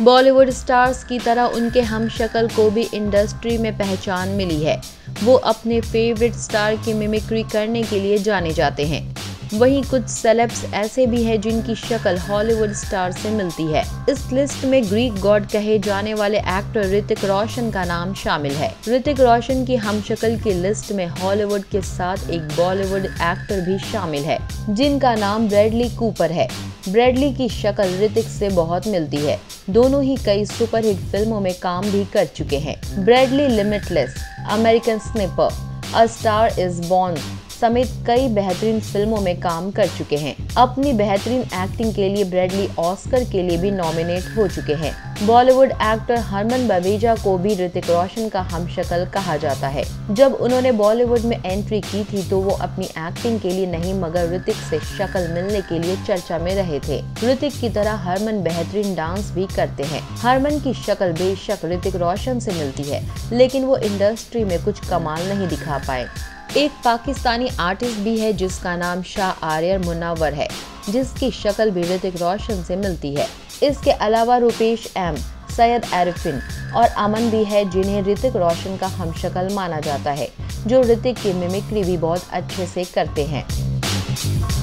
Bollywood stars की तरह उनके हमशक्ल को भी इंडस्ट्री में पहचान मिली है। वो अपने फेवरेट स्टार की मिमिक्री करने के लिए जाने जाते हैं। वहीं कुछ सेलेब्स ऐसे भी हैं जिनकी शक्ल हॉलीवुड स्टार से मिलती है। इस लिस्ट में ग्रीक गॉड कहे जाने वाले एक्टर ऋतिक रोशन का नाम शामिल है। ऋतिक रोशन की हमशक्ल की लिस्ट में हॉलीवुड के साथ एक बॉलीवुड एक्टर भी शामिल है, जिनका नाम ब्रैडली कूपर है। ब्रैडली की शक्ल ऋतिक से बहुत मिलती है। दोनों ही कई सुपरहिट फिल्मों में काम भी कर चुके हैं। Bradley limitless, American sniper, a star is born समेत कई बेहतरीन फिल्मों में काम कर चुके हैं। अपनी बेहतरीन एक्टिंग के लिए ब्रैडली ऑस्कर के लिए भी नॉमिनेट हो चुके हैं। बॉलीवुड एक्टर हरमन बवेजा को भी ऋतिक रोशन का हमशक्ल कहा जाता है। जब उन्होंने बॉलीवुड में एंट्री की थी तो वो अपनी एक्टिंग के लिए नहीं मगर ऋतिक से शक्ल मिलने के लिए चर्चा में रहे थे। ऋतिक की तरह हरमन बेहतरीन डांस भी करते हैं। हरमन की शक्ल बेशक ऋतिक रोशन से मिलती है, लेकिन वो इंडस्ट्री में कुछ कमाल नहीं दिखा पाए। एक पाकिस्तानी आर्टिस्ट भी है जिसका नाम शाह आर्यर मुनव्वर है, जिसकी शक्ल भी ऋतिक रोशन से मिलती है। इसके अलावा रुपेश एम, सैयद आरिफिन और अमन भी है जिन्हें ऋतिक रोशन का हमशक्ल माना जाता है, जो ऋतिक की मिमिक्री भी बहुत अच्छे से करते हैं।